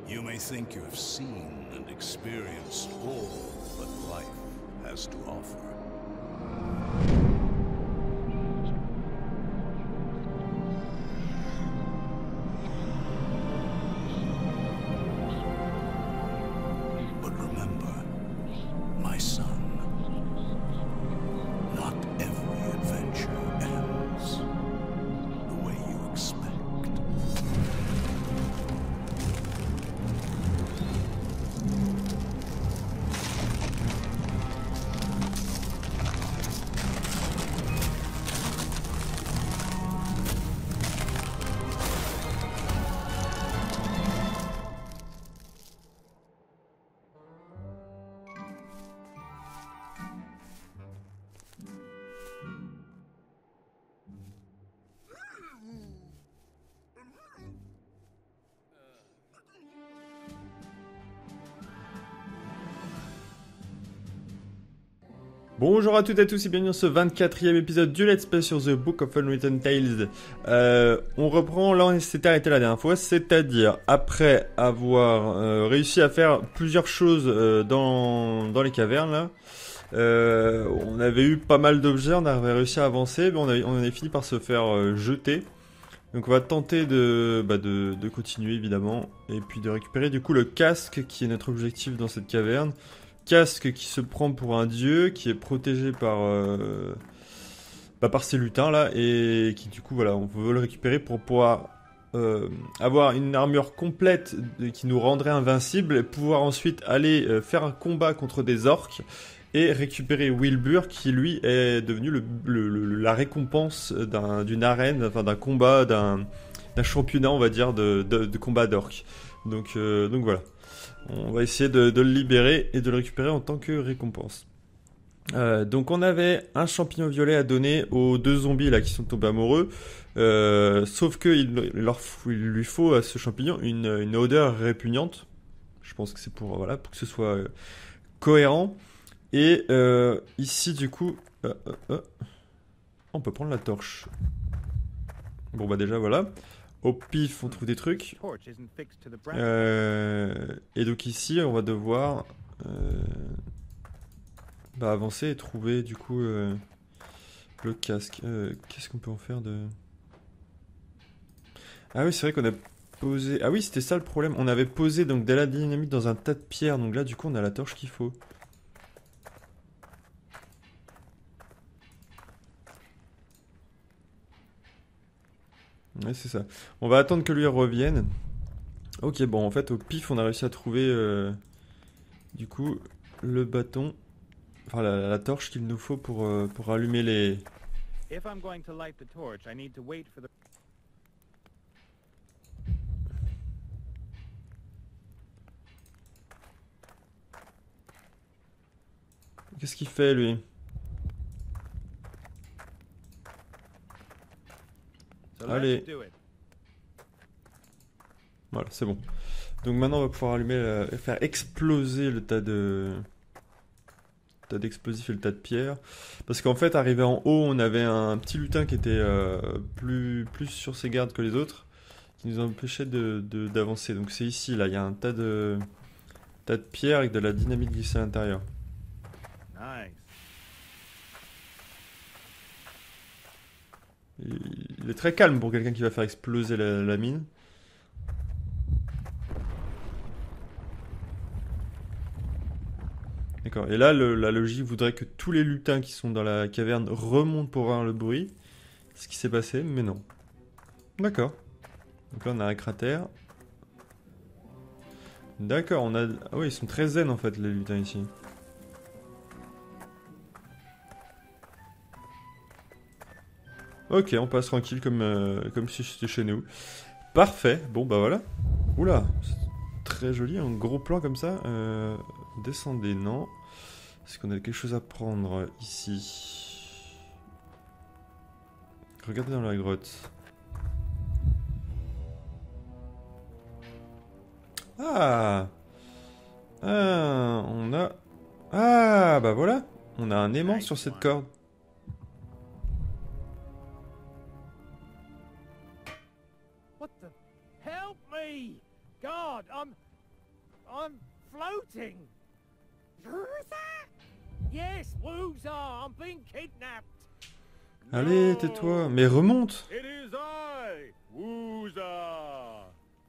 You may think you have seen and experienced all that life has to offer. But remember, my son, not every adventure ends the way you expect. Bonjour à toutes et à tous et bienvenue dans ce 24e épisode du Let's Play sur The Book of Unwritten Tales. On reprend là où on s'était arrêté la dernière fois, c'est-à-dire après avoir réussi à faire plusieurs choses dans les cavernes là. On avait eu pas mal d'objets, on avait réussi à avancer, mais on avait fini par se faire jeter. Donc on va tenter de continuer évidemment, et puis de récupérer du coup le casque qui est notre objectif dans cette caverne. Casque qui se prend pour un dieu, qui est protégé par ces lutins là, et qui du coup voilà, on veut le récupérer pour pouvoir avoir une armure complète qui nous rendrait invincible, et pouvoir ensuite aller faire un combat contre des orques, et récupérer Wilbur qui lui est devenu la récompense d'une arène, enfin d'un combat, d'un championnat on va dire de combat d'orques. Donc voilà. On va essayer de le libérer et de le récupérer en tant que récompense. Donc on avait un champignon violet à donner aux deux zombies là qui sont tombés amoureux. Sauf que il lui faut à ce champignon une odeur répugnante. Je pense que c'est pour que ce soit cohérent. Et ici du coup, on peut prendre la torche. Bon bah déjà voilà. Au pif, on trouve des trucs. Et donc ici, on va devoir avancer et trouver du coup le casque. Qu'est-ce qu'on peut en faire de... Ah oui, c'est vrai qu'on a posé... Ah oui, c'était ça le problème. On avait posé donc de la dynamite dans un tas de pierres. Donc là, du coup, on a la torche qu'il faut. Ouais, c'est ça. On va attendre que lui revienne. Ok, bon, en fait, au pif, on a réussi à trouver, du coup, le bâton, enfin la torche qu'il nous faut pour allumer les... Qu'est-ce qu'il fait, lui? Allez. Voilà, c'est bon. Donc maintenant, on va pouvoir allumer, faire exploser le tas d'explosifs et le tas de pierres. Parce qu'en fait, arrivé en haut, on avait un petit lutin qui était plus sur ses gardes que les autres, qui nous empêchait d'avancer. Donc c'est ici, là, il y a un tas de pierres avec de la dynamite glissée à l'intérieur. Il est très calme pour quelqu'un qui va faire exploser la mine. D'accord, et là la logique voudrait que tous les lutins qui sont dans la caverne remontent pour voir le bruit. Ce qui s'est passé, mais non. D'accord. Donc là on a un cratère. D'accord, on a... Ah oui, ils sont très zen en fait les lutins ici. Ok, on passe tranquille comme si c'était chez nous. Parfait, bon bah voilà. Oula, c'est très joli, un gros plan comme ça. Descendez, non. Est-ce qu'on a quelque chose à prendre ici? Regardez dans la grotte. Ah, on a... Ah, bah voilà. On a un aimant sur cette corde. What the? Help me! God, I'm I'm floating. Yes, Woozar, I'm being kidnapped. Allez, tais-toi. Mais remonte. It is I, Woozar.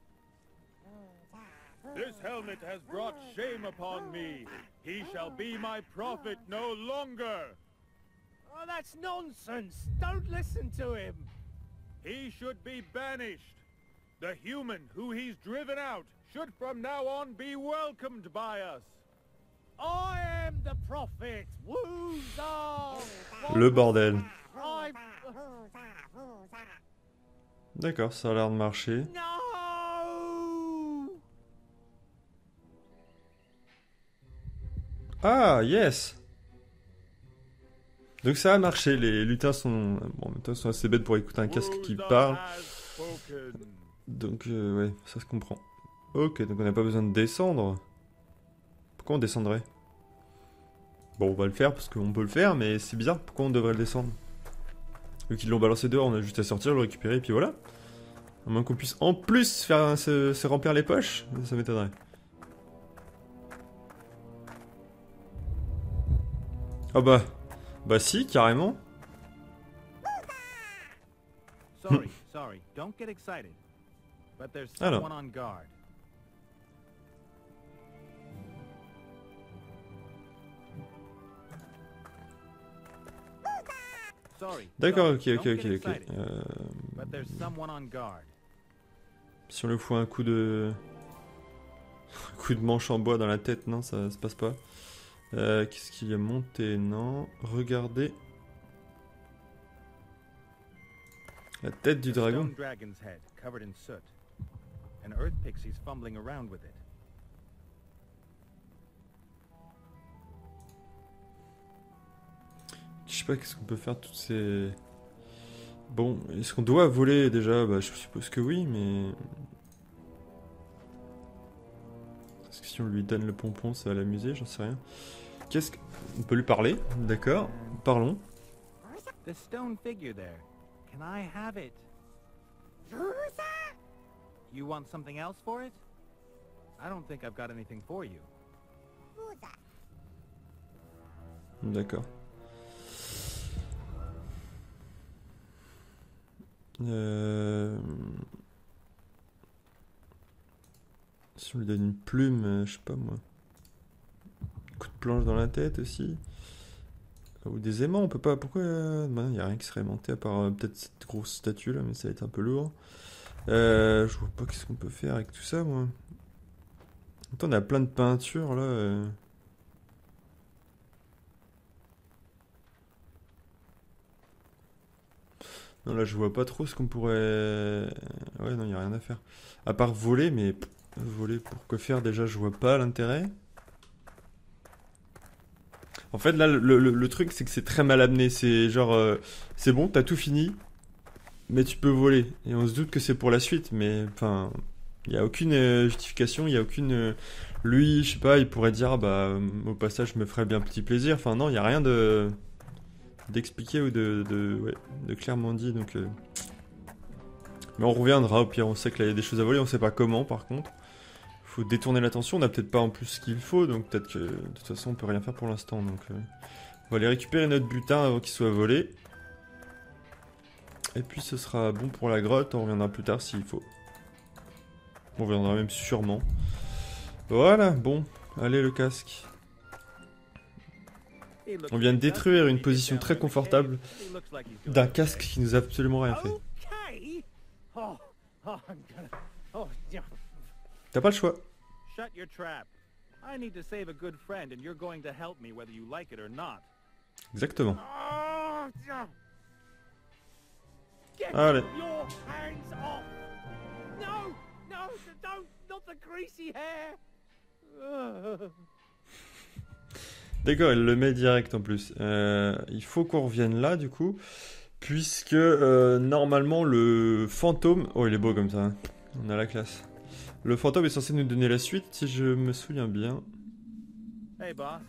This helmet has brought shame upon me. He shall be my prophet no longer. Oh, that's nonsense. Don't listen to him. He should be banished. The human who he's driven out should from now on be welcomed by us. I am the prophet, Woozar. Le bordel. I... D'accord, ça a l'air de marcher. No! Ah, yes. Donc ça a marché, les lutins sont... Bon, en même temps, ils sont assez bêtes pour écouter un casque qui Woozar parle. has spoken. Donc, ouais, ça se comprend. Ok, donc on n'a pas besoin de descendre. Pourquoi on descendrait? Bon, on va le faire parce qu'on peut le faire, mais c'est bizarre, pourquoi on devrait le descendre? Vu qu'ils l'ont balancé dehors, on a juste à sortir, le récupérer, et puis voilà. À moins qu'on puisse en plus faire se remplir les poches, ça m'étonnerait. Ah bah si, carrément. Sorry, don't get excited. But there's Alors. someone on guard. Sorry. D'accord, sorry, ok. don't get excited. But there's someone on guard. Si on le fout un coup de... un coup de manche en bois dans la tête, non, ça se passe pas. Qu'est-ce qu'il y a monté? Non. Regardez. La tête du A dragon. stone dragon's head covered in soot. An earth pixie's fumbling around with it. Je sais pas qu'est-ce qu'on peut faire de toutes ces... Bon, est-ce qu'on doit voler déjà? Bah je suppose que oui, mais... Est-ce que si on lui donne le pompon, ça va l'amuser? J'en sais rien. Qu'est-ce que... On peut lui parler, d'accord. Parlons. The stone figure there. Can I have it? You want something else for it? I don't think I've got anything for you. D'accord. Si on lui donne une plume, je sais pas moi. Coup de planche dans la tête aussi. Ou des aimants, on peut pas. Pourquoi il y a rien qui serait aimanté à part peut-être cette grosse statue là, mais ça va être un peu lourd. Je vois pas qu'est-ce qu'on peut faire avec tout ça, moi. Attends, on a plein de peintures là. Non, là je vois pas trop ce qu'on pourrait. Ouais, non, il y a rien à faire. À part voler, mais voler pour que faire déjà, je vois pas l'intérêt. En fait, là, le truc, c'est que c'est très mal amené. C'est genre, c'est bon, t'as tout fini, mais tu peux voler. Et on se doute que c'est pour la suite, mais enfin, il y a aucune justification, il y a aucune. Lui, je sais pas, il pourrait dire, ah, bah, au passage, je me ferais bien petit plaisir. Enfin, non, il y a rien de d'expliqué ou ouais, de clairement dit. Donc, mais on reviendra. Au pire, on sait que là, il y a des choses à voler, on sait pas comment, par contre. Faut détourner l'attention, on n'a peut-être pas en plus ce qu'il faut, donc peut-être que de toute façon on peut rien faire pour l'instant. Donc on va aller récupérer notre butin avant qu'il soit volé. Et puis ce sera bon pour la grotte, on reviendra plus tard s'il faut. On reviendra même sûrement. Voilà, bon, allez le casque. On vient de détruire une position très confortable d'un casque qui nous a absolument rien fait. Okay. Oh, I'm gonna... Oh, yeah. T'as pas le choix. Shut your trap. I need to save a good friend and you're going to help me whether you like it or not. Exactement. Oh, yeah. Get Allez. your hands off! No, no, don't, not the greasy hair. Ugh. D'accord, elle le met direct en plus. Il faut qu'on revienne là du coup. Puisque normalement le fantôme... Oh il est beau comme ça. Hein. On a la classe. Le fantôme est censé nous donner la suite si je me souviens bien. Hey, boss.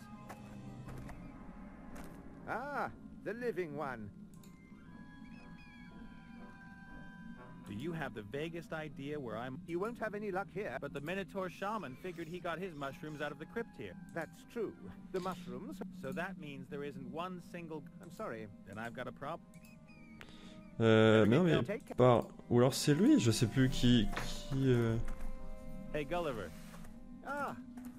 Ah, the living one. Do you have the vaguest idea where I'm? You won't have any luck here. But the Minotaur shaman figured he got his mushrooms out of the crypt here. That's true. The mushrooms... So that means there isn't one single... I'm sorry. Then I've got a problem. Mais non, mais pas... Ou alors c'est lui, je sais plus qui... Hey Gulliver. Ah,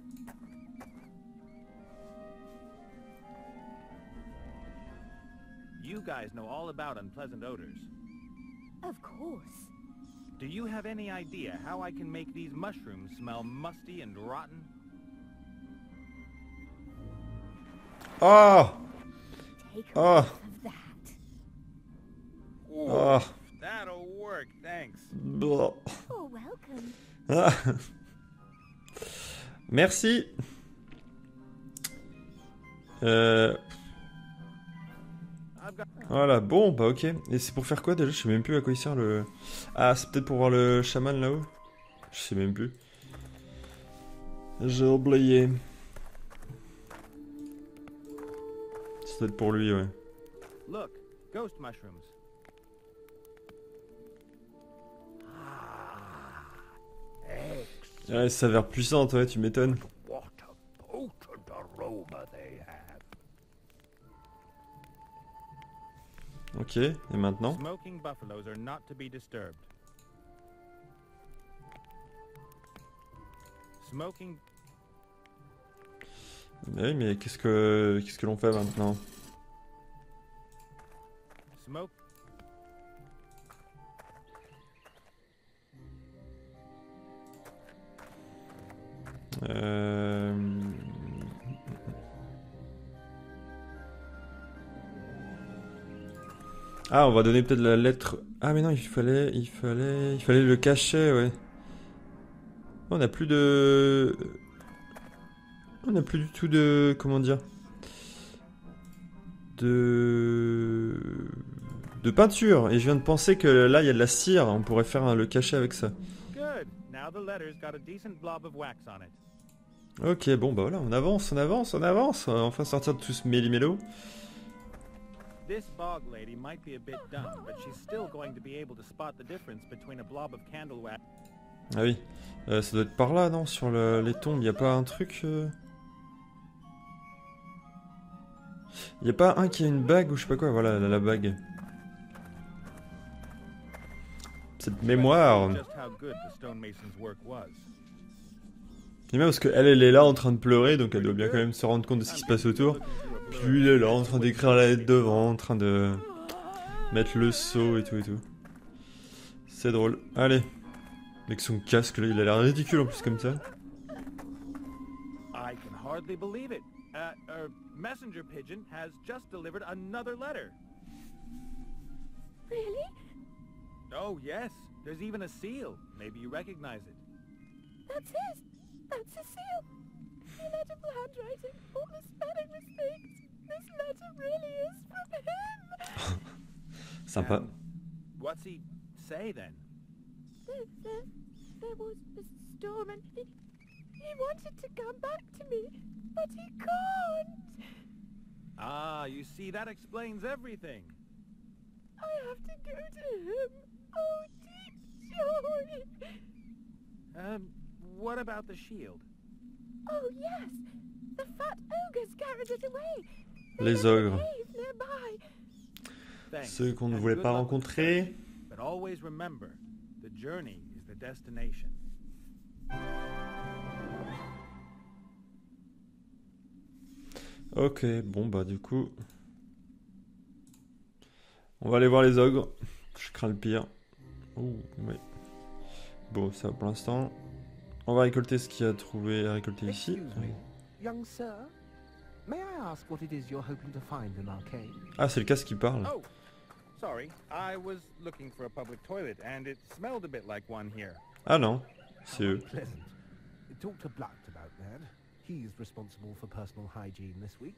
You guys know all about unpleasant odors. Of course. Do you have any idea how I can make these mushrooms smell musty and rotten? Ah! Take a Ah! whiff of that. Ah! That'll work, thanks. Blah. You're welcome. Ah. Merci. I've got... Voilà, bon, bah ok. Et c'est pour faire quoi déjà? Je sais même plus à quoi il sert le... Ah, c'est peut-être pour voir le chaman là-haut? Je sais même plus. J'ai oublié. C'est peut-être pour lui, ouais. Look, ghost mushrooms. Ouais, ça a l'air puissant, ouais, tu m'étonnes. What a potent aroma they have. Ok, et maintenant? Smoking buffaloes are not to be disturbed. Smoking... Mais oui, mais qu'est-ce que l'on fait maintenant? Smoke... Ah, on va donner peut-être la lettre... Ah mais non, il fallait le cacher, ouais. On n'a plus de... On n'a plus du tout de... Comment dire? De peinture. Et je viens de penser que là, il y a de la cire. On pourrait faire le cachet avec ça. Good. Now the letter's got a decent blob of wax on it. Ok, bon bah voilà, on avance. On va enfin sortir de tout ce méli-mélo. This bog lady might be a bit dumb, but she's still going to be able to spot the difference between a blob of candle wax. Ah oui. Ça doit être par là, non? Sur les tombes, il n'y a pas un truc... Il n'y a pas un qui a une bague ou je sais pas quoi? Voilà, la bague. Cette mémoire. Just how good the stonemason's work was. Et même parce qu'elle est là en train de pleurer, donc elle doit bien quand même se rendre compte de ce qui se passe autour. Puis lui, il est là en train d'écrire la lettre devant, en train de mettre le seau et tout et tout. C'est drôle. Allez. Avec son casque là, il a l'air ridicule en plus comme ça. I can hardly believe it. A messenger pigeon has just delivered another letter. Really? Oh, yes. There's even a seal. Maybe you recognize it. That's his. That's his seal. Illegible handwriting, all the spelling mistakes. This letter really is from him. Sympa. What's he say then? There was a storm and he wanted to come back to me, but he can't. Ah, you see, that explains everything. I have to go to him. Oh, deep joy. What about the shield? Oh, yes. The fat ogres carried it away. Les ogres. Thanks. Ceux qu'on ne And voulait good pas luck with rencontrer. search. But always remember, the journey is the destination. Ok, bon bah du coup... On va aller voir les ogres. Je crains le pire. Ouh, ouais. Bon, ça pour l'instant. On va récolter ce qu'il y a trouvé à récolter ici. Excuse me, young sir. May I ask what it is you're hoping to find in Arcane? Ah, c'est le casque qui parle. Oh, sorry. I was looking for a public toilet, and it smelled a bit like one here. Ah non, c'est eux. Pleasant. Talk to Blunt about that. He's responsible for personal hygiene this week.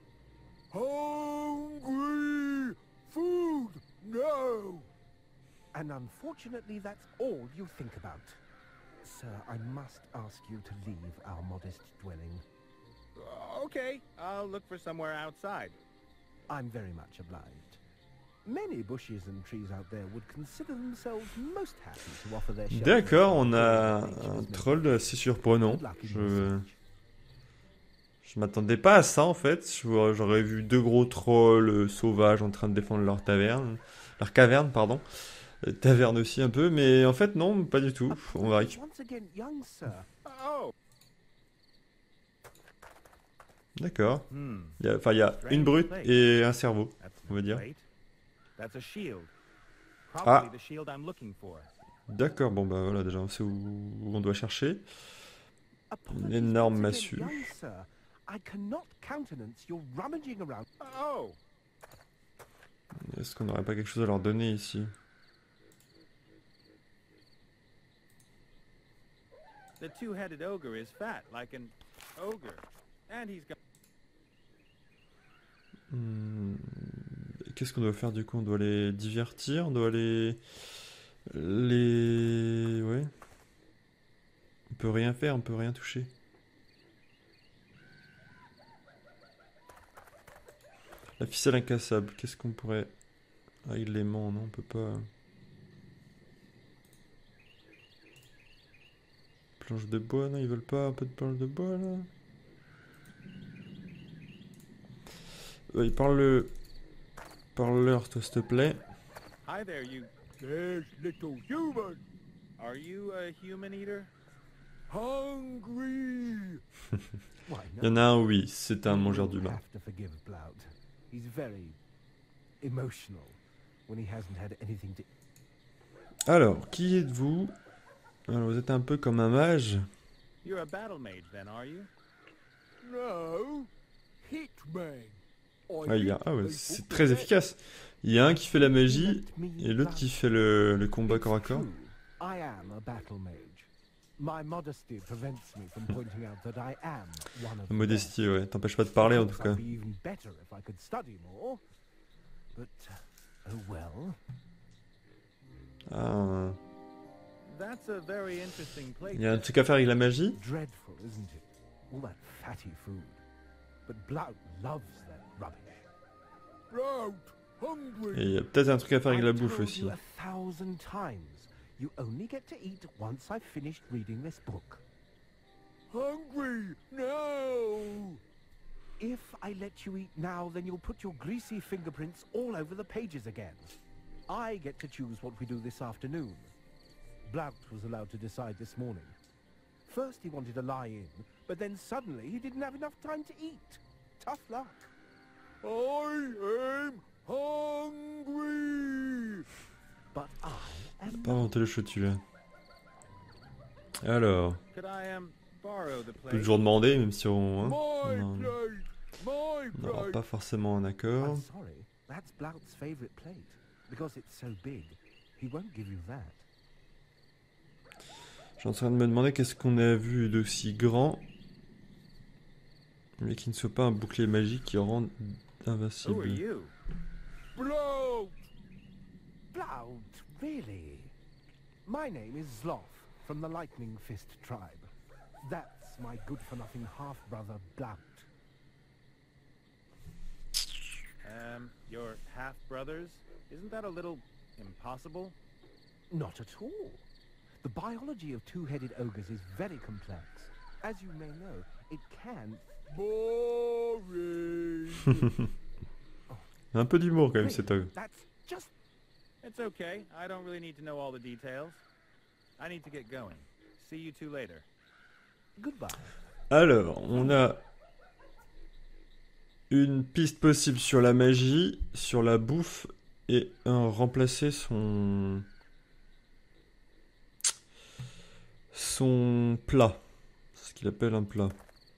Hungry! Food! No! And unfortunately, that's all you think about. Sir, I must ask you to leave our modest dwelling. Okay, I'll look for somewhere outside. I'm very much obliged. Many bushes and trees out there would consider themselves most happy to offer their shelter. D'accord, on a un troll assez surprenant. Je m'attendais pas à ça en fait. J'aurais vu deux gros trolls sauvages en train de défendre leur taverne. Leur caverne, pardon. Taverne aussi un peu, mais en fait non, pas du tout. On va récupérer. Once again, young sir. Oh, D'accord. Hmm. Il y a une brute et un cerveau. That's On va dire. plate. That's a shield. Ah. Probably the shield I'm looking for. D'accord, bon bah voilà, déjà on sait où on doit chercher. Apologies énorme once again, massue. young sir. I cannot countenance your rummaging around. oh. Est-ce qu'on n'aurait pas quelque chose à leur donner ici? The two-headed ogre is fat, like an ogre. And he's got... Hmm, qu'est-ce qu'on doit faire du coup? On doit les divertir, on doit les... Ouais. On peut rien faire, on peut rien toucher. La ficelle incassable, qu'est-ce qu'on pourrait... Ah, il les ment, non, on peut pas... Planche de bois, non, ils veulent pas un peu de planche de bois, là? Ouais, parle-leur, toi, s'il te plaît. Hi there, you... There's little human. Are you a human eater? Hungry. Why, Il y en a un, oui, c'est un mangeur You d'humains. have to forgive Bloud. He's very emotional when he hasn't had anything to. Alors, qui êtes-vous? Alors, vous êtes un peu comme un mage. You're a battle mage then, are you? No. Hitman. Ah ouais, c'est très efficace. Il y a un qui fait la magie et l'autre qui fait le combat corps à corps. I am a battle mage. My modesty prevents me from pointing out that I am one of La modestie, ouais, t'empêche pas de parler en tout cas. I'd be even better if I could study more. But oh well. Ah, That's a very interesting plate. il y a un truc à faire avec la magie. Dreadful, isn't it? All that fatty food. But Blout loves that rubbish. Blout. Hungry. Et il y a peut-être un truc à faire avec la I've bouffe told aussi. you 1,000 times. You only get to eat once I've finished reading this book. Hungry. No. If I let you eat now, then you'll put your greasy fingerprints all over the pages again. I get to choose what we do this afternoon. Blout was allowed to decide this morning. First he wanted to lie in, but then suddenly he didn't have enough time to eat. Tough luck. I am hungry. But I am Pas inventer le choutu là. Alors, Could I borrow the on peut plate? toujours demander, même si on... hein, My on plate. My n'aura plate. pas forcément un accord. I'm sorry. That's Blout's favorite plate. Because it's so big, he won't give you that. Je suis en train de me demander qu'est-ce qu'on a vu d'aussi grand, mais qui ne soit pas un bouclier magique qui rend Who are invincible. you? Blout. Blout, really? My name is Zloth, from the Lightning Fist tribe. That's my good-for-nothing half-brother, Blout. Your half-brothers? Isn't that a little impossible? Not at all. The biology of two-headed ogres is very complex. As you may know, it can... Boring. Un peu d'humour quand même cet ogre. That's just... It's okay. I don't really need to know all the details. I need to get going. See you two later. Goodbye. Alors, on a une piste possible sur la magie, sur la bouffe et remplacer son plat. C'est ce qu'il appelle un plat.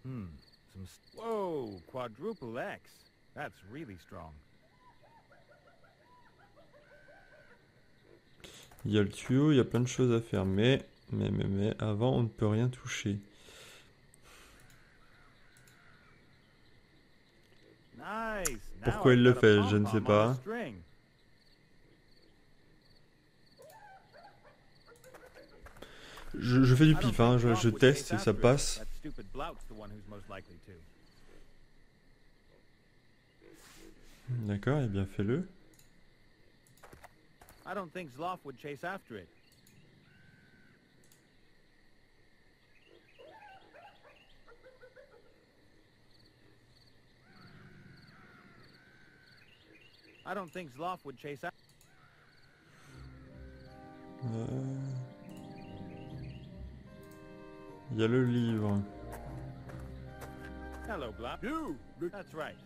Whoa, quadruple X. That's really strong. Il y a le tuyau, il y a plein de choses à faire, mais avant on ne peut rien toucher. Nice. Pourquoi il le fait, je ne sais pas. Je fais du pif, hein, je teste et ça passe. D'accord, et bien fais-le. I don't think Zloff would chase after it. I don't think Zloff would chase after. Il y a le livre. Hello, Blop. You, That's right.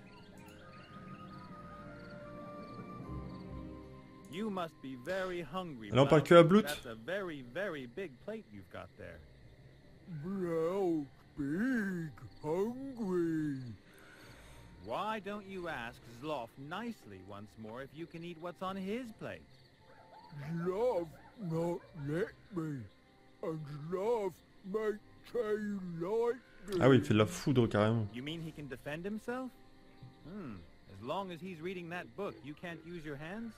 You must be very hungry. Alors, on parle Blount. que à Blout. That's a very, very big plate you've got there. Blout, big, hungry. Why don't you ask Zloff nicely once more if you can eat what's on his plate? Love not let me, and love make say like Ah oui, il fait de la foudre carrément. You mean he can defend himself? As long as he's reading that book, you can't use your hands?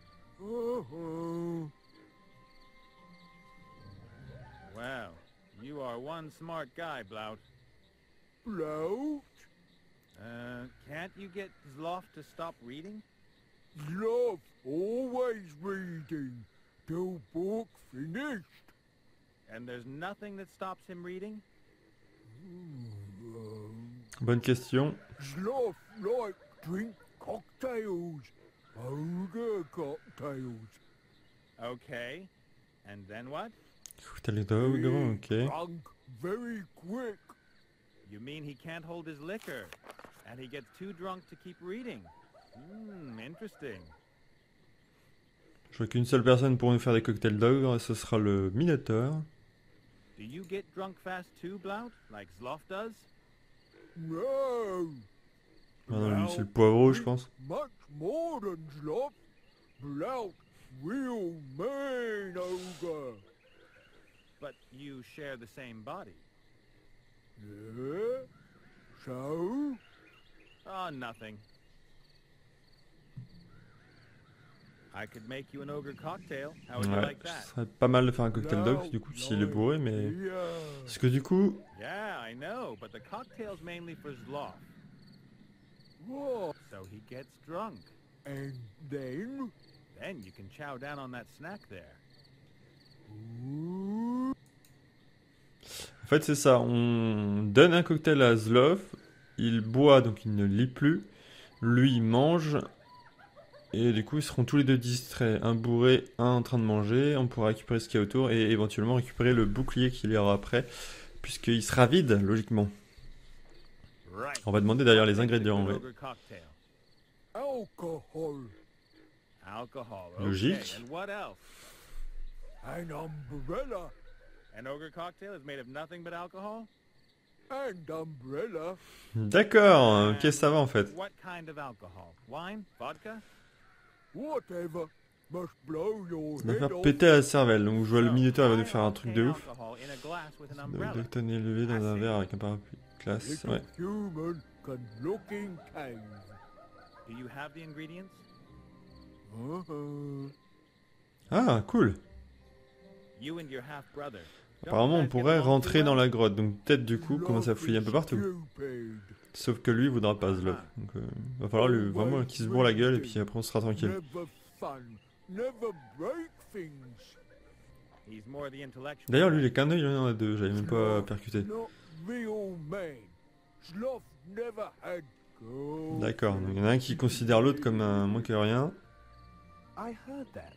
Well, you are one smart guy, Blout. Blout, Can't you get Zloff to stop reading? love always reading till book finished. And there's nothing that stops him reading? Bonne question. Sloth like drink cocktails, ogre cocktails. Okay. And then what? Cocktail d'ogre, ok. Drunk very quick. You mean he can't hold his liquor, and he gets too drunk to keep reading? Interesting. Je vois qu'une seule personne pour nous faire des cocktails d'ogre, et ce sera le Minotaur. Do you get drunk fast too, Blout, like Zloff does? No, Ah non, lui, c'est le poivreau, je pense. much more than Sloth. Blout, real mean ogre. But you share the same body. Yeah? So? Oh, nothing. I could make you an ogre cocktail. How would you Ouais, like ce that? serait pas mal de faire un cocktail d'ogre, du coup, s'il est bourré, mais... Parce que du coup... Yeah, I know, but the cocktail's mainly for Zloff, What? so he gets drunk. And then? Then you can chow down on that snack there. En fait, c'est ça. On donne un cocktail à Zloff, il boit, donc il ne lit plus. Lui, il mange. Et du coup, ils seront tous les deux distraits. Un bourré, un en train de manger. On pourra récupérer ce qu'il y a autour et éventuellement récupérer le bouclier qu'il y aura après. Puisqu'il sera vide, logiquement. Right. On va demander d'ailleurs les What's the ingrédients en good vrai. ogre cocktail? Alcohol. Alcohol. Logique. Okay. And what else? An umbrella. An ogre cocktail is made of nothing but alcohol? And umbrella. D'accord, ok, ça va en fait. What kind of alcohol? Wine? Vodka? Whatever. Must blow your On va head faire off. péter la cervelle. Donc je vois le So, Minotaur, il va why nous faire un truc de obtain ouf. alcohol in a glass with an Le umbrella? lecton élevé dans un verre avec un parapluie. Classe, Little ouais. human can look in cave. Do you have the ingredients? Ah, cool. You and your half brother. Apparemment, on pourrait rentrer dans la grotte. Donc peut-être du coup, commencer à fouiller un peu partout. Stupid. Sauf que lui, il voudra pas Zloff. Donc va falloir lui, vraiment qu'il se bourre la gueule et puis après on sera tranquille. Never fun. Never break things. He's more the intellectual. D'ailleurs, lui, il est qu'un œil, il en a deux. J'avais même pas percuté. Not real man. Sloth never had gold. D'accord, donc il y en a un qui considère l'autre comme un moins que rien. I heard that.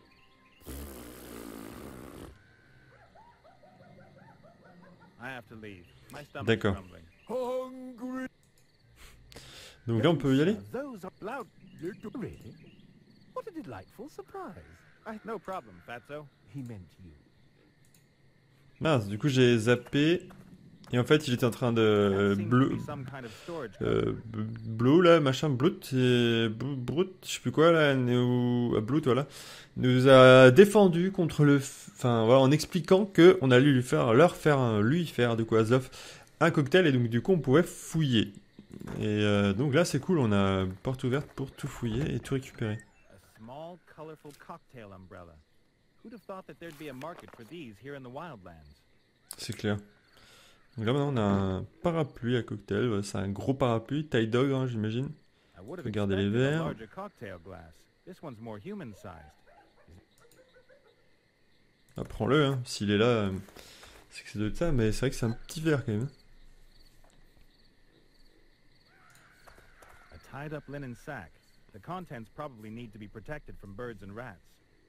I have to leave. My stomach's D'accord. grumbling. Hungry Donc là, on peut y aller? Those are loud. little. Really? What a delightful surprise. No problem, Fatso. He meant you. Mince, du coup, j'ai zappé. Et en fait, il était en train de... That seems to Blue, be some kind of storage cupboard. Blue là, machin, Blout, et Brut, je sais plus quoi là, Blout, voilà, nous a défendu contre le, enfin voilà, en expliquant que on allait lui faire du coup à Zloff un cocktail et donc du coup on pouvait fouiller. Et donc là c'est cool, on a porte ouverte pour tout fouiller et tout récupérer. A small, colorful cocktail umbrella. Who'd have thought that there'd be a market for these here in the wildlands? C'est clair. Donc là maintenant on a un parapluie à cocktail, voilà, c'est un gros parapluie, taille d'ogre hein, j'imagine. I would have Regardez les expected a verres. larger cocktail glass. This one's more human-sized. Is Bah, prends-le, hein. S'il est là, c'est que c'est de ça, mais c'est vrai que c'est un petit verre quand même. A tied up linen sack. The contents probably need to be protected from birds and rats.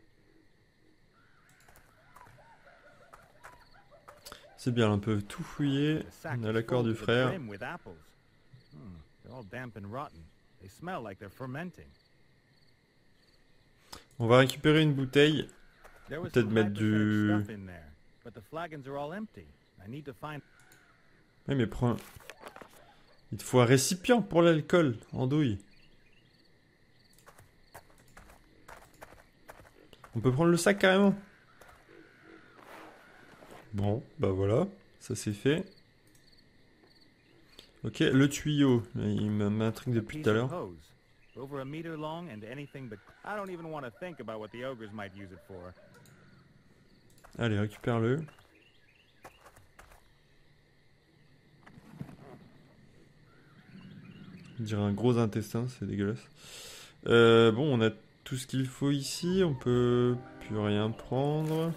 C'est bien, on peut tout fouiller. The sack On a is l'accord full du to the frère. brim with apples. They're all damp and rotten. They smell like they're fermenting. On va récupérer une bouteille. There was Peut-être some mettre high du... percentage stuff in there, but the flagons are all empty. I need to find. Oui, mais prends... Il te faut un récipient pour l'alcool, andouille. On peut prendre le sac carrément. Bon, bah voilà, ça c'est fait. Ok, le tuyau, il m'intrigue depuis tout à l'heure. Over a meter long and anything but. I don't even want to think about what the ogres might use it for. Allez, récupère-le. On dirait un gros intestin, c'est dégueulasse. Bon, on a tout ce qu'il faut ici, on peut plus rien prendre.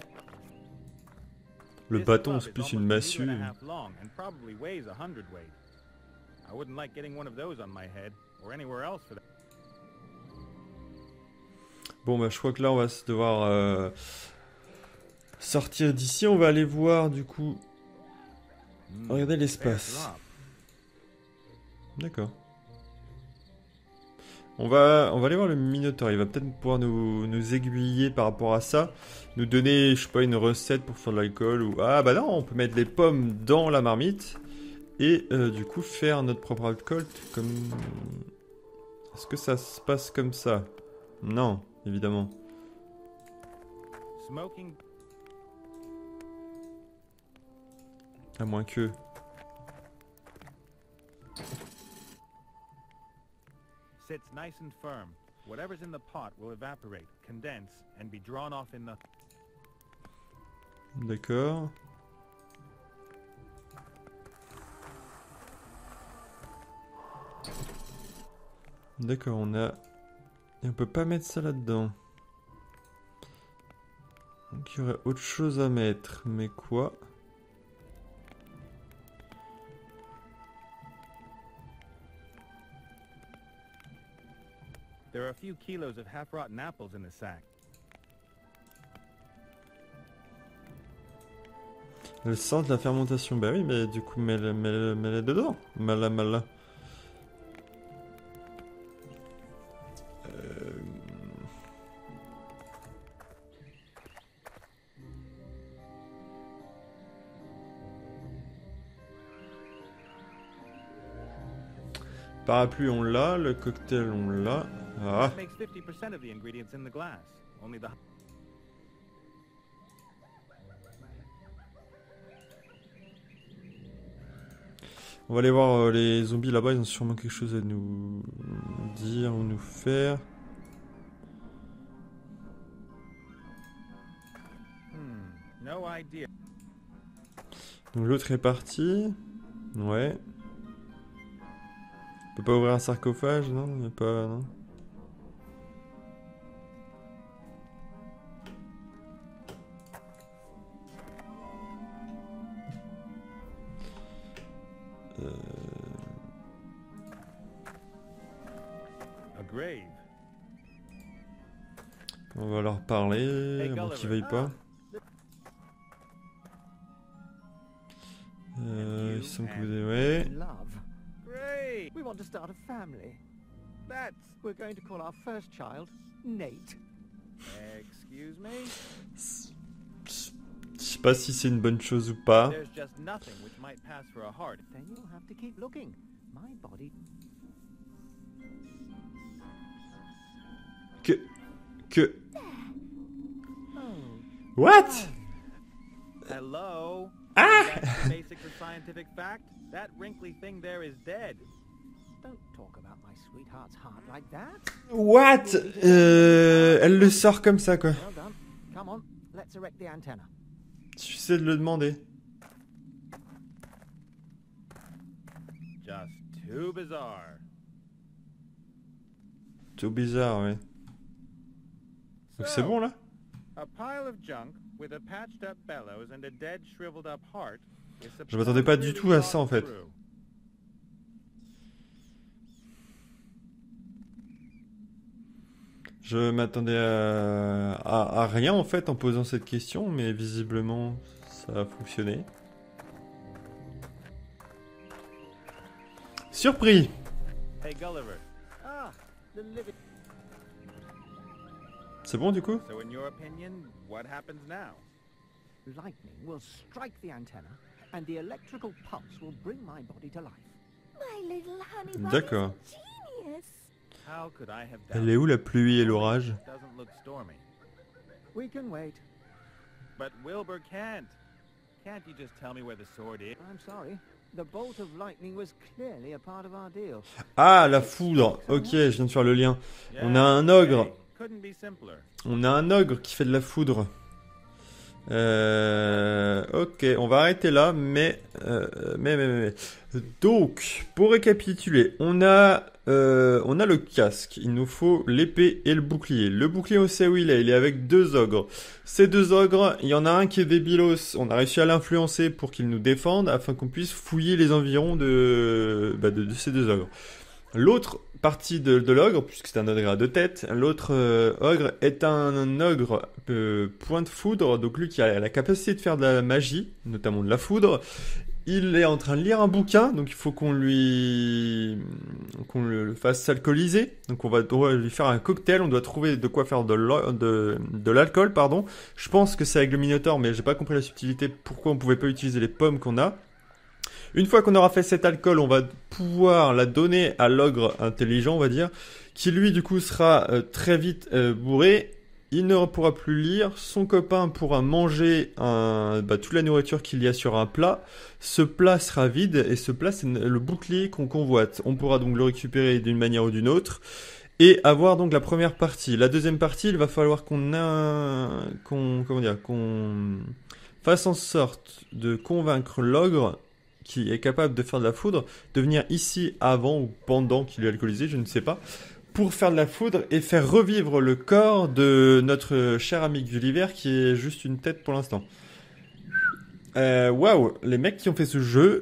Le This bâton, club c'est is plus une almost a meter massue. and a half long and probably weighs 100 weight. I wouldn't like getting one of those on my head or anywhere else for that. Bon, bah je crois que là, on va devoir sortir d'ici. On va aller voir, du coup... Regardez Fair l'espace. drop. D'accord. On va aller voir le Minotaure. Il va peut-être pouvoir nous aiguiller par rapport à ça. Nous donner, je sais pas, une recette pour faire de l'alcool ou... Ah bah non, on peut mettre les pommes dans la marmite. Et du coup, faire notre propre alcool comme... Est-ce que ça se passe comme ça? Non, évidemment. Smoking. À moins que... Sits nice and firm. Whatever's in the pot will evaporate, condense, and be drawn off in the. D'accord. D'accord, on a... Et on peut pas mettre ça là-dedans. Donc il y aurait autre chose à mettre. Mais quoi? There are a few kilos of half-rotten apples in the sack. Elle sent de la fermentation. Bah oui, mais du coup, mets-le dedans. Mala. Parapluie, on l'a. Le cocktail, on l'a. Ah. That makes 50% of the ingredients in the glass. Only the. On va aller voir les zombies là-bas. Ils ont sûrement quelque chose à nous dire ou nous faire. No idea. Donc l'autre est parti. Ouais. On peut pas ouvrir un sarcophage, non? Il y a pas, non? A grave. On va leur parler, Hey, à moins qu'ils veuillent pas. Il semble que vous avez... Ouais. Love. Great. We want to start a family. That's. We're going to call our first child Nate. Excuse me. Je sais pas si c'est une bonne chose ou pas. There's just nothing which might pass for a heart. Then you'll have to keep looking. My body. Que... Oh. What? Hello. Ah! That's the basic of scientific fact. That wrinkly thing there is dead. Don't talk about my sweetheart's heart like that. What? Elle le sort comme ça, quoi. Well done. Come on, let's erect the antenna. Suffisait de le demander. Just too bizarre. Tout bizarre, ouais. Donc c'est bon, là? A pile of junk with a patched up bellows and a dead, shriveled up heart, is Je m'attendais pas du tout à ça, en fait. true. Je m'attendais à rien en fait en posant cette question, mais visiblement ça a fonctionné. Surpris! Hey Gulliver, Ah, the living... C'est bon du coup? so in your opinion, what happens now? Lightning will strike the antenna, and the electrical pulse will bring my body to life. My little honey bun D'accord. is genius. How could I have Elle est où la pluie et l'orage? Doesn't look stormy. We can wait. But Wilbur can't. Can't you just tell me where the sword is? I'm sorry. The bolt of lightning was clearly a part of our deal. Ah, la foudre! Ok, je viens de faire le lien. On a un ogre. Hey, couldn't be simpler. On a un ogre qui fait de la foudre. Ok, on va arrêter là, mais. Donc, pour récapituler, on a le casque. Il nous faut l'épée et le bouclier. Le bouclier, on sait où il est. Il est avec deux ogres. Ces deux ogres, il y en a un qui est débilos. On a réussi à l'influencer pour qu'il nous défende, afin qu'on puisse fouiller les environs de ces deux ogres. L'autre partie de l'ogre, puisque c'est un ogre à deux têtes, l'autre ogre est un ogre point de foudre, donc lui qui a la capacité de faire de la magie, notamment de la foudre. Il est en train de lire un bouquin, donc il faut qu'on le fasse s'alcooliser. Donc on doit lui faire un cocktail, on doit trouver de quoi faire de l'alcool, pardon. Je pense que c'est avec le Minotaure, mais j'ai pas compris la subtilité, pourquoi on pouvait pas utiliser les pommes qu'on a. Une fois qu'on aura fait cet alcool, on va pouvoir la donner à l'ogre intelligent, on va dire, qui lui du coup sera très vite bourré. Il ne pourra plus lire, son copain pourra manger toute la nourriture qu'il y a sur un plat. Ce plat sera vide et ce plat c'est le bouclier qu'on convoite. On pourra donc le récupérer d'une manière ou d'une autre et avoir donc la première partie. La deuxième partie, il va falloir qu'on fasse en sorte de convaincre l'ogre qui est capable de faire de la foudre, de venir ici avant ou pendant qu'il est alcoolisé, je ne sais pas, pour faire de la foudre et faire revivre le corps de notre cher ami Gulliver qui est juste une tête pour l'instant. Waouh, les mecs qui ont fait ce jeu,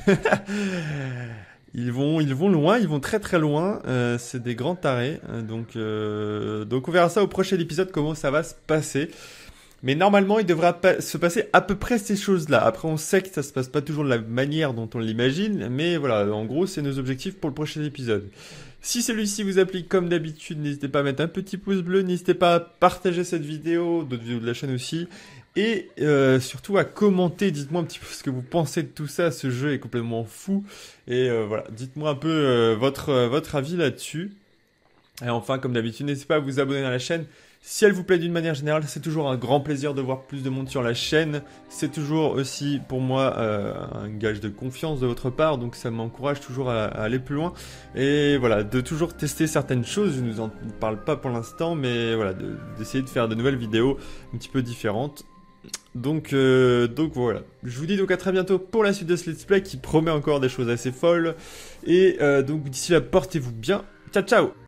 ils vont loin, ils vont très très loin, c'est des grands tarés, donc on verra ça au prochain épisode comment ça va se passer. Mais normalement, il devrait se passer à peu près ces choses-là. Après, on sait que ça se passe pas toujours de la manière dont on l'imagine, mais voilà, en gros, c'est nos objectifs pour le prochain épisode. Si celui-ci vous applique comme d'habitude, n'hésitez pas à mettre un petit pouce bleu, n'hésitez pas à partager cette vidéo, d'autres vidéos de la chaîne aussi, et surtout à commenter. Dites-moi un petit peu ce que vous pensez de tout ça. Ce jeu est complètement fou, et voilà, dites-moi un peu votre avis là-dessus. Et enfin, comme d'habitude, n'hésitez pas à vous abonner à la chaîne. Si elle vous plaît d'une manière générale, c'est toujours un grand plaisir de voir plus de monde sur la chaîne. C'est toujours aussi pour moi un gage de confiance de votre part, donc ça m'encourage toujours à aller plus loin. Et voilà, de toujours tester certaines choses, je ne vous en parle pas pour l'instant, mais voilà, d'essayer de faire de nouvelles vidéos un petit peu différentes. Donc voilà, je vous dis donc à très bientôt pour la suite de ce let's play qui promet encore des choses assez folles. Et donc d'ici là, portez-vous bien, ciao ciao.